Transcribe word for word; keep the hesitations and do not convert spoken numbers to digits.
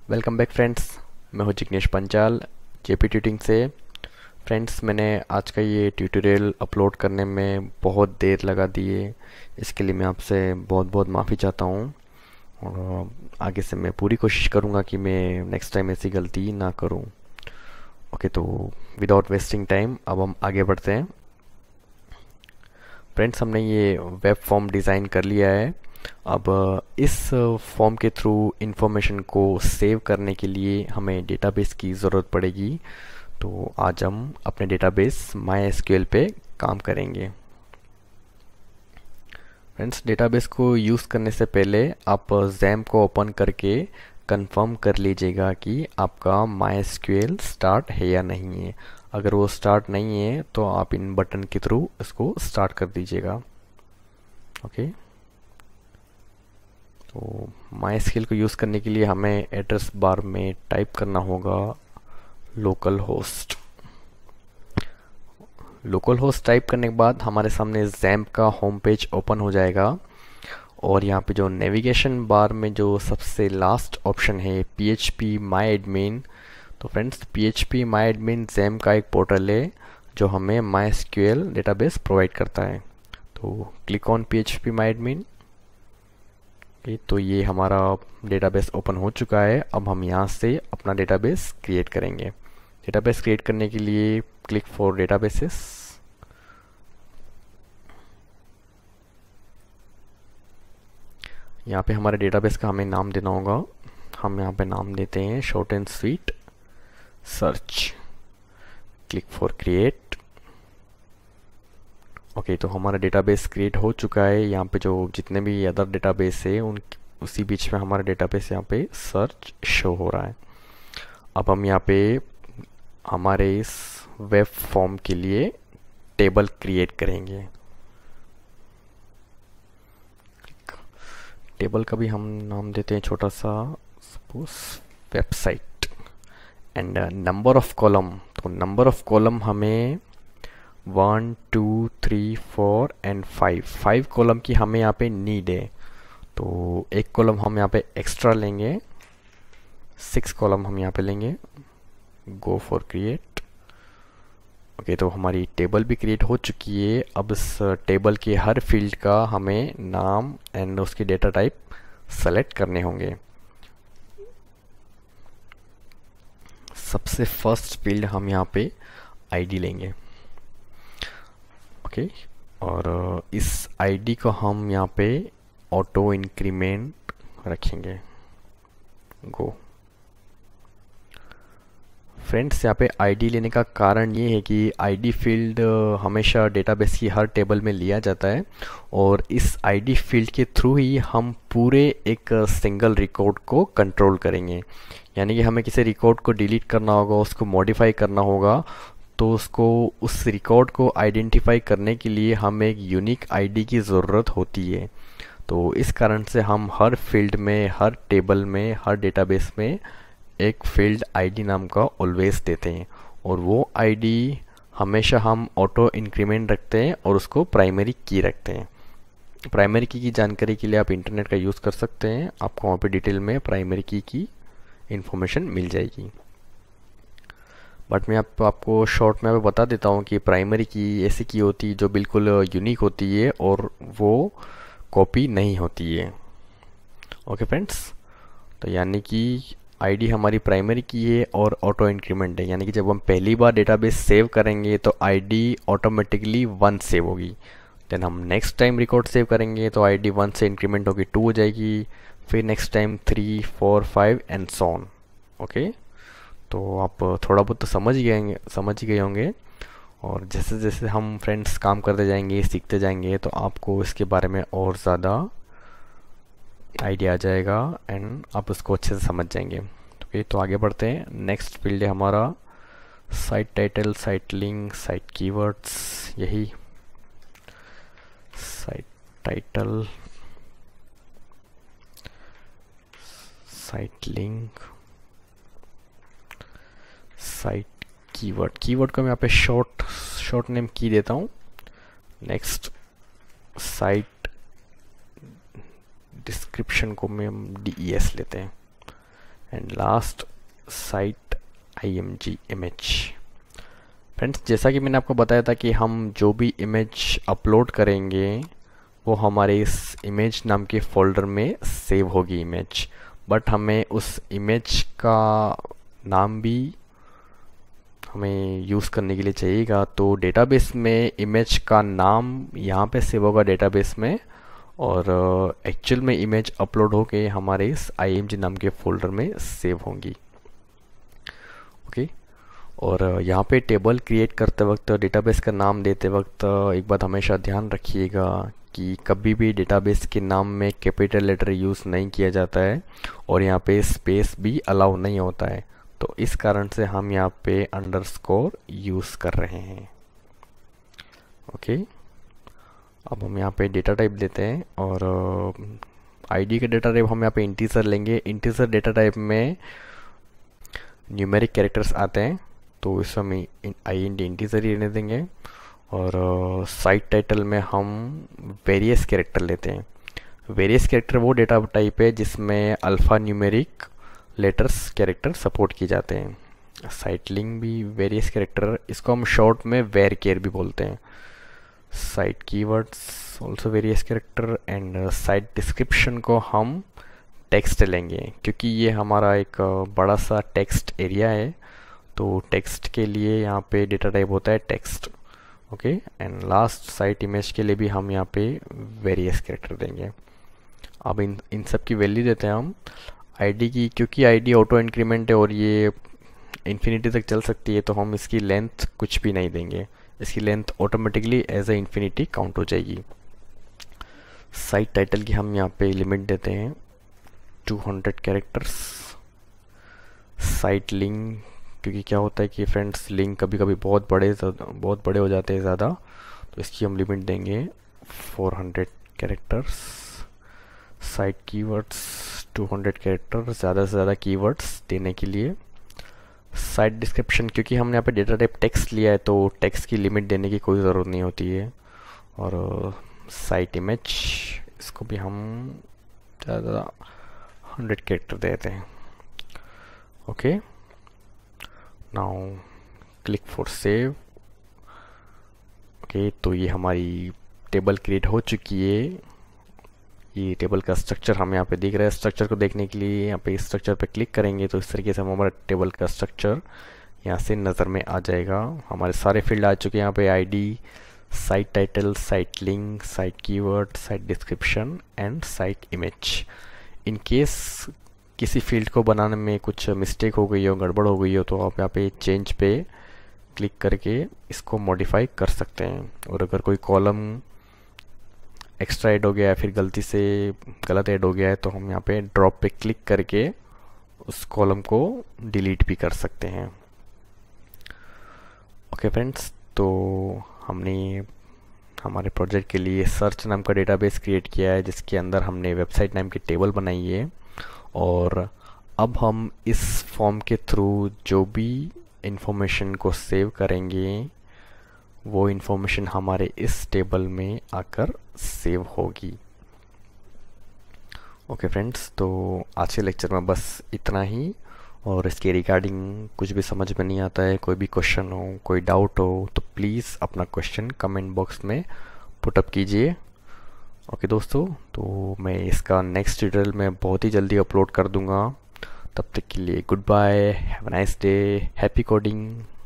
Welcome back friends. मैं हूं Jignesh Panchal JP tutoring से। फ्रेंड्स, मैंने आज का ये ट्यूटोरियल अपलोड करने में बहुत देर लगा दी है। इसके लिए मैं आपसे बहुत बहुत माफ़ी चाहता हूं और आगे से मैं पूरी कोशिश करूंगा कि मैं नेक्स्ट टाइम ऐसी गलती ना करूं। ओके, तो विदाउट वेस्टिंग टाइम अब हम आगे बढ़ते हैं। फ्रेंड्स, हमने ये वेब फॉर्म डिज़ाइन कर लिया है। अब इस फॉर्म के थ्रू इंफॉर्मेशन को सेव करने के लिए हमें डेटाबेस की ज़रूरत पड़ेगी। तो आज हम अपने डेटाबेस mysql पे काम करेंगे। फ्रेंड्स, डेटाबेस को यूज़ करने से पहले आप जैम को ओपन करके कंफर्म कर लीजिएगा कि आपका mysql स्टार्ट है या नहीं है। अगर वो स्टार्ट नहीं है तो आप इन बटन के थ्रू इसको स्टार्ट कर दीजिएगा। ओके, तो mysql को यूज़ करने के लिए हमें एड्रेस बार में टाइप करना होगा local host. Local host type करने के बाद हमारे सामने जैम्प का होम पेज ओपन हो जाएगा और यहाँ पे जो नेविगेशन बार में जो सबसे लास्ट ऑप्शन है P H P my admin. तो friends, P H P my admin XAMPP का एक पोर्टल है जो हमें mysql डेटाबेस प्रोवाइड करता है। तो click on P H P my admin. तो ये हमारा डेटाबेस ओपन हो चुका है। अब हम यहाँ से अपना डेटाबेस क्रिएट करेंगे। डेटाबेस क्रिएट करने के लिए क्लिक फॉर डेटाबेसेस। यहाँ पे हमारे डेटाबेस का हमें नाम देना होगा। हम यहाँ पे नाम देते हैं short and sweet search. Click for create. Okay, तो हमारा डेटाबेस क्रिएट हो चुका है। यहाँ पे जो जितने भी अदर डेटाबेस है उन उसी बीच में हमारा डेटाबेस यहाँ पे सर्च शो हो रहा है। अब हम यहाँ पे हमारे इस वेब फॉर्म के लिए टेबल क्रिएट करेंगे। टेबल का भी हम नाम देते हैं छोटा सा, suppose website. And number of column, तो नंबर ऑफ कॉलम हमें one two three four and five five column की हमें यहाँ पे नीड है। तो एक कॉलम हम यहाँ पे एक्स्ट्रा लेंगे, सिक्स कॉलम हम यहाँ पे लेंगे। Go for create. ओके, तो हमारी टेबल भी क्रिएट हो चुकी है। अब इस टेबल के हर फील्ड का हमें नाम एंड उसकी डेटा टाइप सेलेक्ट करने होंगे। सबसे फर्स्ट फील्ड हम यहाँ पे आईडी लेंगे। ओके, और इस आईडी को हम यहाँ पे ऑटो इंक्रीमेंट रखेंगे। गो। फ्रेंड्स, यहाँ पे आईडी लेने का कारण ये है कि आईडी फील्ड हमेशा डेटाबेस की हर टेबल में लिया जाता है और इस आईडी फील्ड के थ्रू ही हम पूरे एक सिंगल रिकॉर्ड को कंट्रोल करेंगे। यानी कि हमें किसी रिकॉर्ड को डिलीट करना होगा, उसको मॉडिफाई करना होगा, तो उसको उस रिकॉर्ड को आइडेंटिफाई करने के लिए हमें एक यूनिक आईडी की ज़रूरत होती है। तो इस कारण से हम हर फील्ड में, हर टेबल में, हर डेटाबेस में एक फील्ड आईडी नाम का ऑलवेज देते हैं और वो आईडी हमेशा हम ऑटो इंक्रीमेंट रखते हैं और उसको प्राइमरी की रखते हैं। प्राइमरी की की जानकारी के लिए आप इंटरनेट का यूज़ कर सकते हैं। आपको वहाँ पे डिटेल में प्राइमरी की की इंफॉर्मेशन मिल जाएगी। बट मैं आप, आपको शॉर्ट में बता देता हूँ कि प्राइमरी की ऐसी की होती है जो बिल्कुल यूनिक होती है और वो कॉपी नहीं होती है। ओके फ्रेंड्स, तो यानी कि आईडी हमारी प्राइमरी की है और ऑटो इंक्रीमेंट है। यानी कि जब हम पहली बार डेटाबेस सेव करेंगे तो आईडी ऑटोमेटिकली वन सेव होगी। देन हम नेक्स्ट टाइम रिकॉर्ड सेव करेंगे तो आईडी वन से इंक्रीमेंट होगी टू हो जाएगी, फिर next time three four five and so on. Okay, तो आप थोड़ा बहुत तो समझ ही गए समझ ही गए होंगे और जैसे जैसे हम फ्रेंड्स काम करते जाएंगे, सीखते जाएंगे, तो आपको इसके बारे में और ज़्यादा आइडिया आ जाएगा एंड आप उसको अच्छे से समझ जाएंगे। ओके, तो आगे बढ़ते हैं। नेक्स्ट फील्ड है हमारा site title, site link, site keywords. यही site title, site link, site keyword. Keyword को मैं यहाँ पे शॉर्ट शॉर्ट नेम की देता हूँ। नेक्स्ट साइट डिस्क्रिप्शन को में हम डी ई एस लेते हैं। And last site img image. Friends, जैसा कि मैंने आपको बताया था कि हम जो भी इमेज अपलोड करेंगे वो हमारे इस इमेज नाम के फोल्डर में सेव होगी इमेज, बट हमें उस इमेज का नाम भी हमें यूज़ करने के लिए चाहिएगा। तो डेटाबेस में इमेज का नाम यहाँ पे सेव होगा डेटाबेस में, और एक्चुअल में इमेज अपलोड होके हमारे इस img नाम के फोल्डर में सेव होंगी। ओके, और यहाँ पे टेबल क्रिएट करते वक्त, डेटाबेस का नाम देते वक्त एक बात हमेशा ध्यान रखिएगा कि कभी भी डेटाबेस के नाम में कैपिटल लेटर यूज़ नहीं किया जाता है, और यहाँ पे स्पेस भी अलाउ नहीं होता है। तो इस कारण से हम यहाँ पे अंडरस्कोर यूज़ कर रहे हैं। ओके, अब हम यहाँ पे डेटा टाइप देते हैं, और आईडी का डेटा टाइप हम यहाँ पे इंटीजर लेंगे। इंटीजर डेटा टाइप में न्यूमेरिक कैरेक्टर्स आते हैं, तो इस समय आई एन डी इंटीजर ही रहने देंगे। और साइट टाइटल में हम वेरियस कैरेक्टर लेते हैं। वेरियस कैरेक्टर वो डेटा टाइप है जिसमें alpha numeric letters character support किए जाते हैं। साइट लिंक भी वेरियस कैरेक्टर, इसको हम शॉर्ट में वेर केयर भी बोलते हैं। Site keywords also various character, and site description को हम टेक्स्ट लेंगे, क्योंकि ये हमारा एक बड़ा सा टेक्स्ट एरिया है। तो टेक्स्ट के लिए यहाँ पे डेटा टाइप होता है text. Okay, and last site image के लिए भी हम यहाँ पे वेरियस कैरेक्टर देंगे। अब इन इन सब की वैल्यू देते हैं हम आईडी की, क्योंकि आईडी ऑटो इंक्रीमेंट है और ये इन्फिनिटी तक चल सकती है, तो हम इसकी लेंथ कुछ भी नहीं देंगे। इसकी length automatically as a infinity count हो जाएगी। साइट टाइटल की हम यहाँ पे लिमिट देते हैं two hundred characters. Site link, क्योंकि क्या होता है कि फ्रेंड्स लिंक कभी कभी बहुत बड़े बहुत बड़े हो जाते हैं ज़्यादा, तो इसकी हम लिमिट देंगे four hundred characters. Site keywords two hundred character, ज़्यादा से ज़्यादा कीवर्ड्स देने के लिए। साइट डिस्क्रिप्शन, क्योंकि हमने यहाँ पे डेटा टाइप टेक्स्ट लिया है तो टेक्स्ट की लिमिट देने की कोई ज़रूरत नहीं होती है। और साइट इमेज, इसको भी हम ज़्यादा ज़्यादा हंड्रेड कैरेक्टर देते हैं। Okay, now click for save. Okay, तो ये हमारी टेबल क्रिएट हो चुकी है। ये टेबल का स्ट्रक्चर हम यहाँ पे देख रहे हैं। स्ट्रक्चर को देखने के लिए यहाँ पे स्ट्रक्चर पे क्लिक करेंगे तो इस तरीके से हमारा टेबल का स्ट्रक्चर यहाँ से नज़र में आ जाएगा। हमारे सारे फील्ड आ चुके हैं यहाँ पे, ID, site title, site link, site keyword, site description and site image. In case किसी फील्ड को बनाने में कुछ मिस्टेक हो गई हो, गड़बड़ हो गई हो, तो आप यहाँ पे चेंज पे क्लिक करके इसको मॉडिफाई कर सकते हैं। और अगर कोई कॉलम एक्स्ट्रा ऐड हो गया है, फिर गलती से गलत ऐड हो गया है, तो हम यहाँ पे ड्रॉप पे क्लिक करके उस कॉलम को डिलीट भी कर सकते हैं। ओके फ्रेंड्स, तो हमने हमारे प्रोजेक्ट के लिए सर्च नाम का डेटाबेस क्रिएट किया है, जिसके अंदर हमने वेबसाइट नाम की टेबल बनाई है। और अब हम इस फॉर्म के थ्रू जो भी इंफॉर्मेशन को सेव करेंगे वो इंफॉर्मेशन हमारे इस टेबल में आकर सेव होगी। ओके फ्रेंड्स, तो आज के लेक्चर में बस इतना ही। और इसके रिगार्डिंग कुछ भी समझ में नहीं आता है, कोई भी क्वेश्चन हो, कोई डाउट हो, तो प्लीज़ अपना क्वेश्चन कमेंट बॉक्स में पुटअप कीजिए। ओके दोस्तों, तो मैं इसका नेक्स्ट ट्यूटोरियल में बहुत ही जल्दी अपलोड कर दूंगा। तब तक के लिए good bye, have a nice day, happy coding.